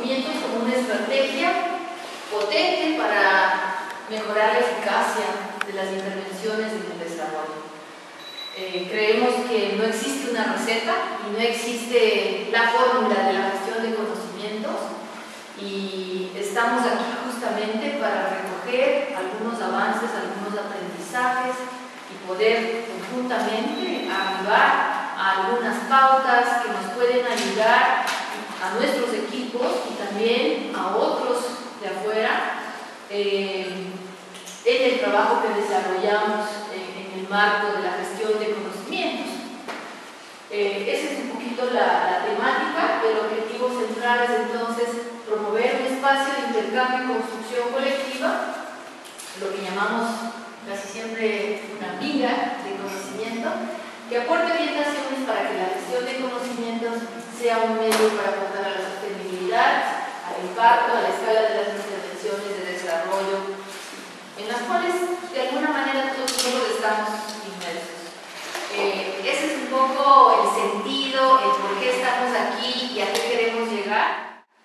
conocimientos como una estrategia potente para mejorar la eficacia de las intervenciones en el desarrollo. Creemos que no existe una receta y no existe la fórmula de la gestión de conocimientos, y estamos aquí justamente para recoger algunos avances, algunos aprendizajes y poder conjuntamente arribar a algunas pautas que nos pueden ayudar a nuestros equipos y también a otros de afuera en el trabajo que desarrollamos en el marco de la gestión de conocimientos. Esa es un poquito la temática. El objetivo central es entonces promover un espacio de intercambio y construcción colectiva, lo que llamamos casi siempre una viga de conocimiento, que aporte orientaciones para que la gestión de conocimientos sea un medio para aportar a la sostenibilidad, al impacto, a la escala de las intervenciones de desarrollo, en las cuales de alguna manera todos estamos inmersos. Ese es un poco el sentido, el por qué estamos aquí y a qué queremos llegar.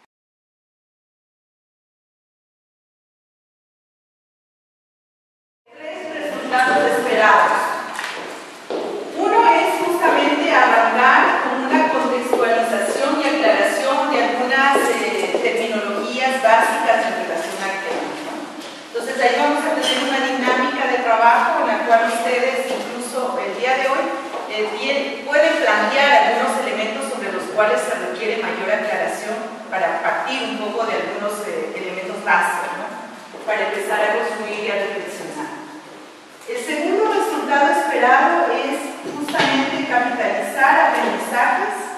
Resultados esperados. Uno es justamente arrancar con una contextualización y aclaración de algunas terminologías básicas en relación al tema. Entonces ahí vamos a tener una dinámica de trabajo en la cual ustedes incluso el día de hoy pueden plantear algunos elementos sobre los cuales se requiere mayor aclaración para partir un poco de algunos elementos básicos, ¿no? Para empezar a construir y a reflexionar. El segundo resultado esperado es justamente capitalizar aprendizajes.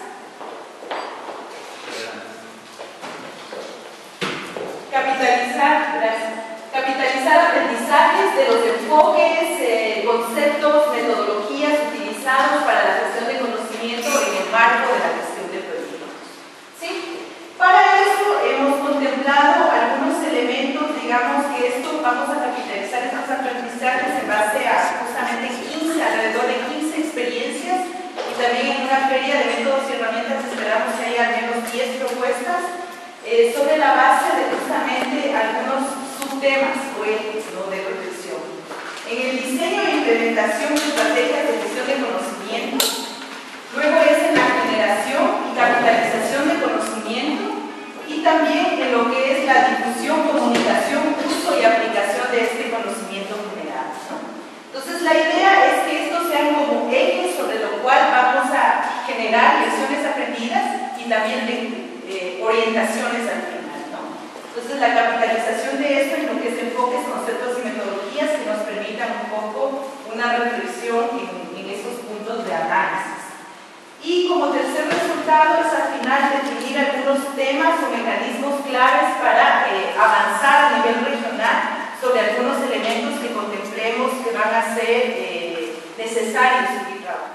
Capitalizar aprendizajes de los enfoques, conceptos, metodologías utilizados para la gestión de conocimiento en el marco de la gestión de proyectos. ¿Sí? Para eso hemos contemplado algunos elementos, digamos que esto vamos a capitalizar estos aprendizajes en base a justamente alrededor de 15 experiencias, y también en una feria de métodos y herramientas esperamos que haya al menos 10 propuestas sobre la base de justamente algunos subtemas o ejes, ¿no?, de reflexión. En el diseño e implementación de estrategias de gestión de conocimiento, luego es en la generación y capitalización de conocimiento, y también en lo que es la difusión, comunicación, uso y aplicación de este conocimiento generado, ¿no? Entonces la idea es que estos sean como ejes sobre lo cual vamos a generar lecciones aprendidas y también orientaciones al final, ¿no? Entonces la capitalización de esto en lo que es enfoques, conceptos y metodologías que nos permitan un poco una reflexión en estos puntos de análisis. Y como tercer resultado es al final definir algunos temas o mecanismos claves para avanzar a nivel regional sobre algunos elementos que contemplemos que van a ser necesarios seguir trabajando.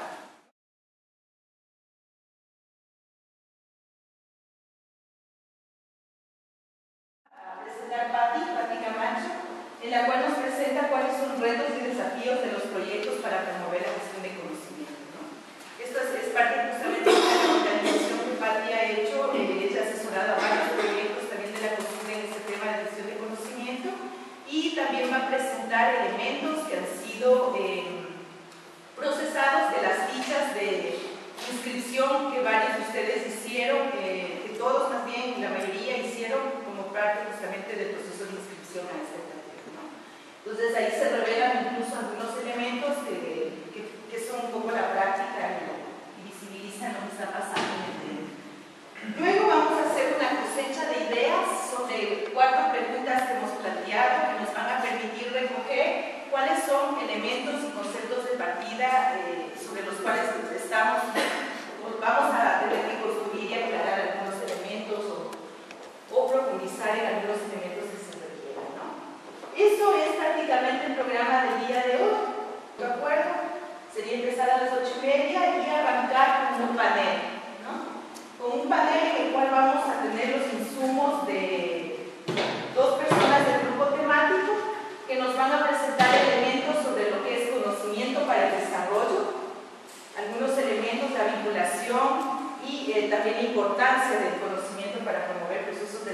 A presentar Patti Camacho, en la cual nos presenta cuáles son retos y desafíos de los proyectos para promover la gestión de conocimiento, ¿no? Esto es parte justamente de la organización que Patti ha hecho. Ella ha asesorado a varios proyectos también de la costumbre en este tema de gestión de conocimiento, y también va a presentar elementos que han sido procesados de las fichas de inscripción que varios de ustedes hicieron, que todos más bien, la mayoría hicieron como parte justamente del proceso de inscripción a este taller, ¿no? Entonces ahí se revelan incluso algunos elementos que son un poco la práctica y visibilizan lo que está pasando en el tema. Luego vamos a hacer una cosecha de ideas sobre 4 preguntas que hemos planteado, que nos van a permitir recoger cuáles son elementos y conceptos de partida sobre los cuales vamos a tener que construir y aclarar algunos elementos o profundizar en algunos elementos que se requieran, ¿no? Eso es prácticamente el programa del día de hoy. ¿De acuerdo? Sería empezar a las 8:30 y arrancar con un panel, ¿no? Con un panel en el cual vamos a tener los insumos de 2 personas del grupo temático que nos van a presentar elementos sobre lo que es conocimiento para el desarrollo, algunos elementos de vinculación y también la importancia del conocimiento para promover procesos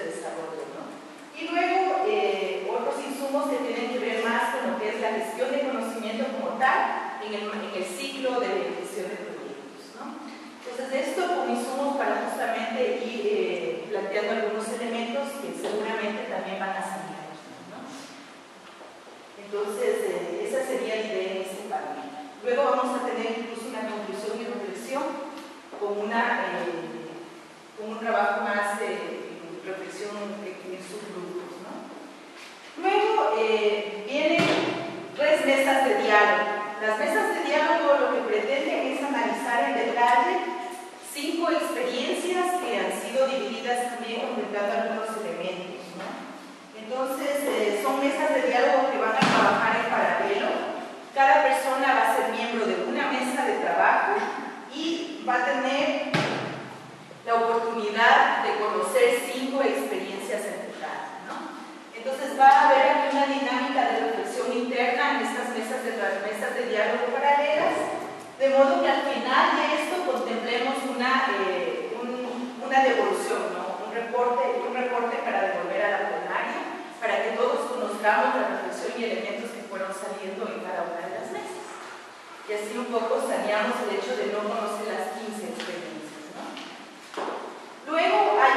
gestión de conocimiento como tal en el ciclo de gestión de proyectos, ¿no? Entonces, esto como insumos para justamente ir planteando algunos elementos que seguramente también van a salir, ¿no? Entonces, esa sería la idea de este panel. Luego vamos a tener incluso una conclusión y reflexión con un trabajo más de reflexión en subgrupos, ¿no? Luego vienen 3 mesas de diálogo. Las mesas de diálogo lo que pretenden es analizar en detalle 5 experiencias que han sido divididas también contemplando algunos elementos, ¿no? Entonces, son mesas de diálogo que van a trabajar en paralelo. Cada persona va a ser miembro de una mesa de trabajo y va a tener la oportunidad de conocer 5 experiencias en total, ¿no? Entonces va a haber aquí una dinámica de reflexión interna en estas mesas de diálogo paralelas, de modo que al final de esto contemplemos una devolución, ¿no? un reporte para devolver a la plenaria, para que todos conozcamos la reflexión y elementos que fueron saliendo en cada una de las mesas. Y así un poco saneamos el hecho de no conocer las 15 experiencias, ¿no? Luego hay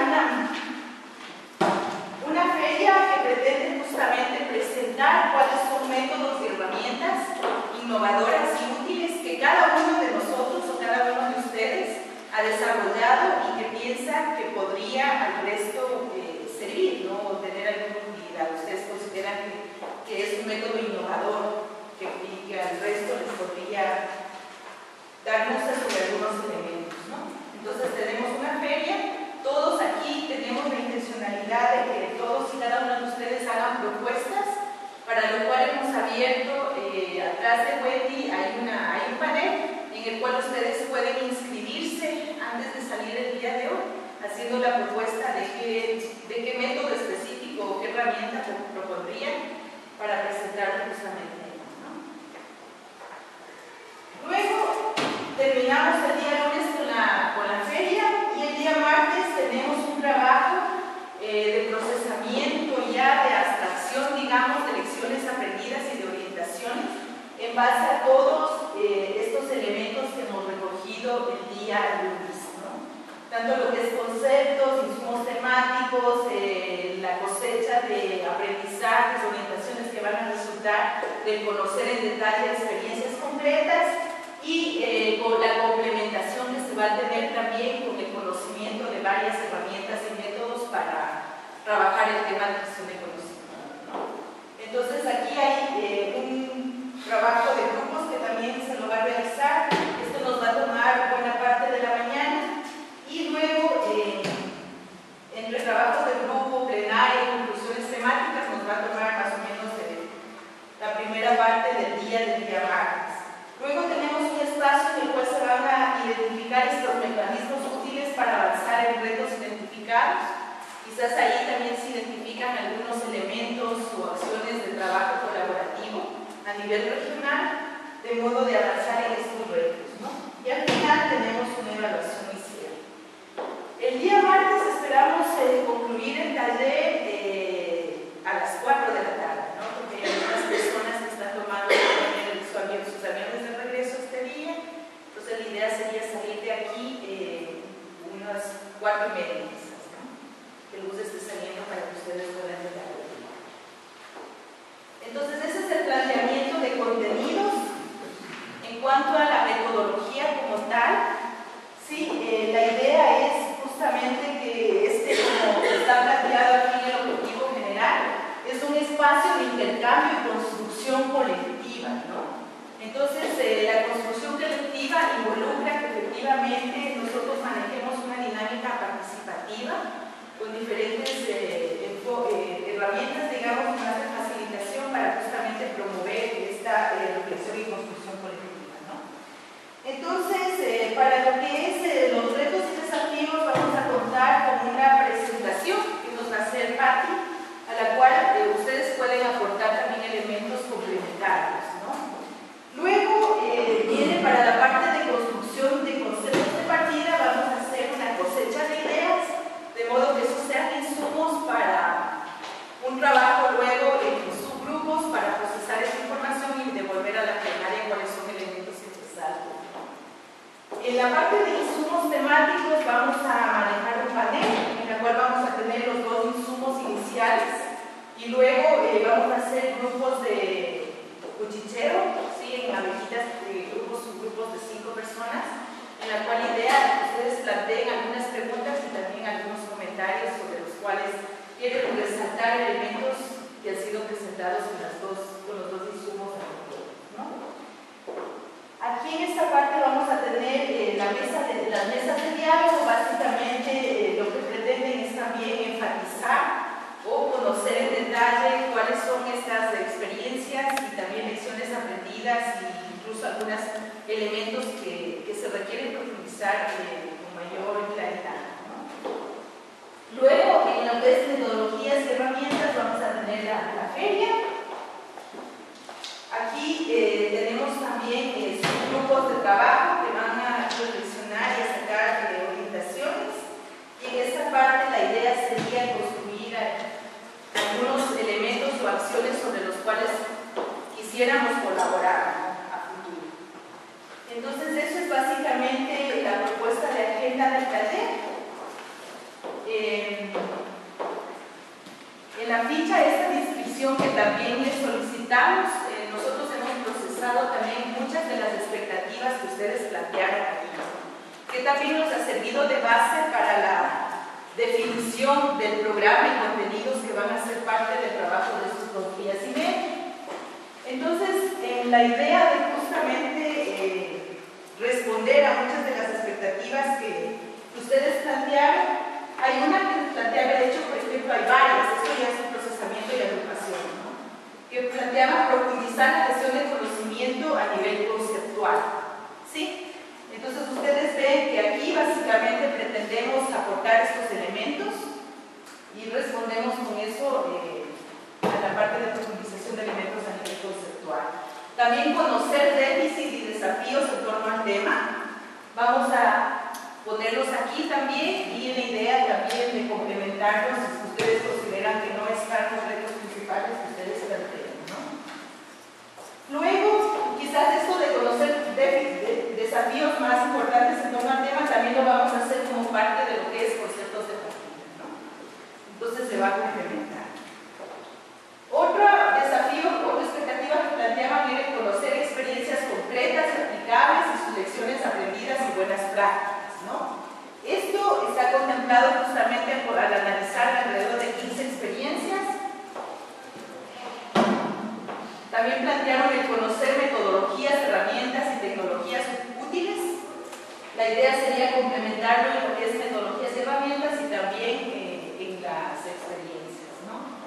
una feria que pretende justamente presentar cuáles son métodos y herramientas innovadoras y útiles que cada uno de nosotros o cada uno de ustedes ha desarrollado y que piensa que podría al resto servir, ¿no? O tener alguna utilidad. Ustedes consideran que es un método innovador y que al resto les podría dar luces sobre algunos elementos, ¿no? Entonces tenemos una feria. Todos aquí tenemos la intencionalidad de que todos y cada uno de ustedes hagan propuestas, para lo cual hemos abierto, atrás de Wendy hay un panel en el cual ustedes pueden inscribirse antes de salir el día de hoy, haciendo la propuesta de qué método específico o qué herramienta propondrían para presentar justamente, ¿no? Luego terminamos el día lunes con la feria y el día martes tenemos un trabajo de procesamiento ya de abstracción, digamos, de lecciones aprendidas y de orientaciones en base a todos estos elementos que hemos recogido el día lunes, ¿no? Tanto lo que es conceptos, insumos temáticos, la cosecha de aprendizajes, orientaciones que van a resultar del conocer en detalle experiencias concretas y con la complementación que se va a tener también con el conocimiento de varias herramientas y métodos para trabajar el tema de gestión de conocimiento, ¿no? Entonces aquí hay un trabajo de grupos que también se lo va a realizar. Esto nos va a tomar buena parte de la mañana y luego entre trabajos de grupo, plenaria y conclusiones temáticas nos va a tomar más o menos la primera parte del día martes. Luego tenemos un espacio en el cual se van a identificar estos mecanismos útiles para avanzar en retos identificados. Quizás ahí también se identifican algunos elementos o acciones de trabajo colaborativo a nivel regional, de modo de avanzar en estos retos, ¿no? Y al final tenemos una evaluación y cierre. El día martes esperamos concluir el taller a las 4 de la tarde, ¿no? Porque hay algunas personas que están tomando sus aviones de regreso este día. Entonces la idea sería salir de aquí unas 4:30 quizás, ¿no? Que el bus esté saliendo para que ustedes puedan llegar. Entonces ese es el planteamiento de contenidos. En cuanto a la metodología como tal, sí, la idea es justamente que como está planteado aquí en el objetivo general, es un espacio de intercambio y construcción colectiva, ¿no? Entonces, la construcción colectiva involucra que efectivamente nosotros manejemos una dinámica participativa con diferentes herramientas, digamos, más de facilitación para justamente promover esta reflexión y construcción colectiva, ¿no? Entonces, para lo que es los retos y desafíos, vamos a contar con una presentación que nos va a hacer Patti, a la cual ustedes pueden aportar también elementos complementarios, ¿no? Luego viene para la parte de construcción de conceptos de partida, vamos a hacer una cosecha de ideas, de modo que esos sean insumos En la parte de insumos temáticos vamos a manejar un panel en el cual vamos a tener los dos insumos iniciales y luego vamos a hacer grupos de cuchicheo, ¿sí? En abejitas, subgrupos de 5 personas, en la cual la idea es que ustedes planteen algunas preguntas y también algunos comentarios sobre los cuales quieren resaltar elementos que han sido presentados con los dos insumos anteriores, ¿no? Aquí en esta parte vamos a tener las mesas de diálogo. Básicamente lo que pretenden es también enfatizar o conocer en detalle cuáles son estas experiencias y también lecciones aprendidas e incluso algunos elementos que se requieren profundizar con mayor claridad, ¿no? Luego, en lo que es metodologías y herramientas, vamos a tener la feria. Aquí tenemos también grupos de trabajo que van a reflexionar y a sacar orientaciones. Y en esta parte la idea sería construir algunos elementos o acciones sobre los cuales quisiéramos colaborar, ¿no?, a futuro. Entonces, eso es básicamente la propuesta de agenda del taller. En la ficha, esta descripción que también les solicitamos, nosotros hemos procesado también muchas de las expectativas que ustedes plantearon aquí, que también nos ha servido de base para la definición del programa y contenidos que van a ser parte del trabajo de estos 2 días y medio. Entonces, en la idea de justamente responder a muchas de las expectativas que ustedes plantearon, hay una que planteaba, de hecho, por ejemplo, hay varias, esto ya es un procesamiento y agrupación, ¿no?, que planteaba profundizar la gestión del conocimiento a nivel conceptual, ¿sí? Entonces ustedes ven que aquí básicamente pretendemos aportar estos elementos y respondemos con eso a la parte de profundización de elementos a nivel conceptual. También conocer déficits y desafíos en torno al tema. Vamos a ponerlos aquí también y la idea también de complementarlos si ustedes consideran que no están los retos principales que ustedes plantean, ¿no? Luego, quizás esto de conocer desafíos más importantes en torno al tema también lo vamos a hacer como parte de lo que es conceptos de partida, ¿no? Entonces se va a complementar. Otro desafío, otra expectativa que planteaban era conocer experiencias concretas, aplicables y sus lecciones aprendidas y buenas prácticas, ¿no? Esto está contemplado justamente al analizar alrededor de 15 experiencias. También plantearon el conocer metodologías, herramientas y tecnologías útiles. La idea sería complementarlo en lo que es metodologías y herramientas y también en las experiencias, ¿no?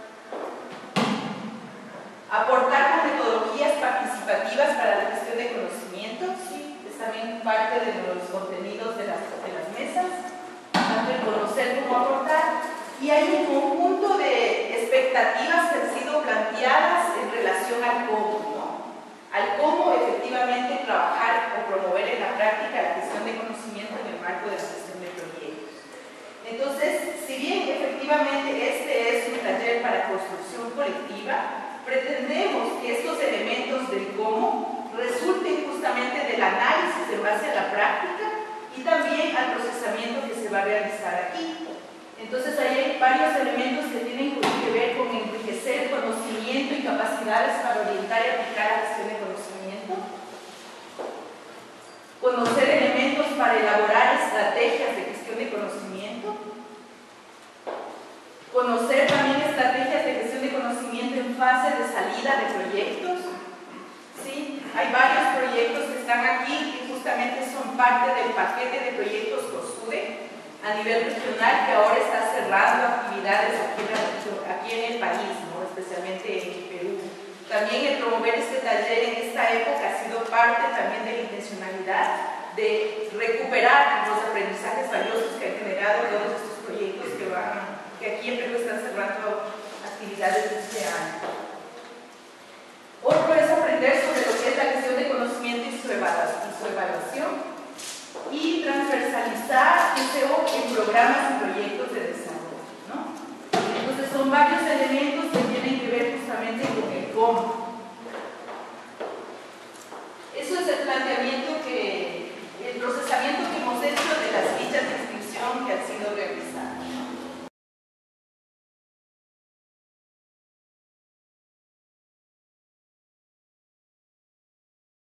Aportar con metodologías participativas para la gestión de conocimiento, sí, es también parte de los contenidos de las mesas, tanto el conocer como aportar. Y hay un conjunto de expectativas que han sido planteadas en relación al cómo, ¿no? Al cómo efectivamente trabajar o promover en la práctica la gestión de conocimiento en el marco de la gestión de proyectos. Entonces, si bien efectivamente este es un taller para construcción colectiva, pretendemos que estos elementos del cómo resulten justamente del análisis en base a la práctica y también al procesamiento que se va a realizar aquí. Entonces ahí hay varios elementos que tienen que ver con enriquecer conocimiento y capacidades para orientar y aplicar la gestión de conocimiento, conocer elementos para elaborar estrategias de gestión de conocimiento, conocer también estrategias de gestión de conocimiento en fase de salida de proyectos. ¿Sí? Hay varios proyectos que están aquí que justamente son parte del paquete de proyectos COSUDE a nivel regional que ahora está cerrando actividades aquí en el país, ¿no?, especialmente en Perú. También el promover este taller en esta época ha sido parte también de la intencionalidad de recuperar los aprendizajes valiosos que han generado todos estos proyectos que aquí en Perú están cerrando actividades de este año. Otro es aprender sobre lo que es la gestión de conocimiento y su evaluación y transversalizar en programas y proyectos de desarrollo, ¿no? Entonces son varios elementos que tienen que ver justamente con el cómo. Eso es el planteamiento